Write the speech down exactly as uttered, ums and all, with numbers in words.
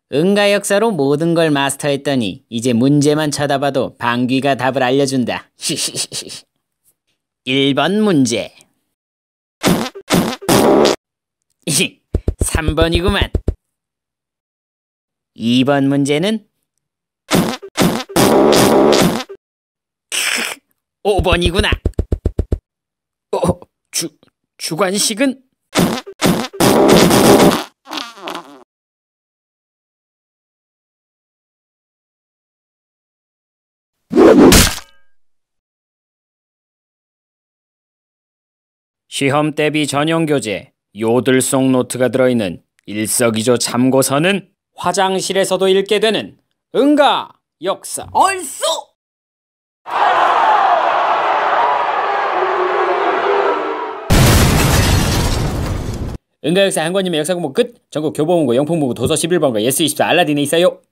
응가 역사로 모든 걸 마스터했더니 이제 문제만 쳐다봐도 방귀가 답을 알려준다. 일 번 문제. 삼 번이구만. 이 번 문제는 오 번이구나. 어, 주, 주관식은? 시험 대비 전용 교재 요들송 노트가 들어있는 일석이조 참고서는 화장실에서도 읽게 되는 응가 역사. 얼쑤! 응가 역사 한 권이면 역사 공부 끝. 전국 교보문고 영풍문고 도서 십일 번과 예스 이십사 알라딘에 있어요.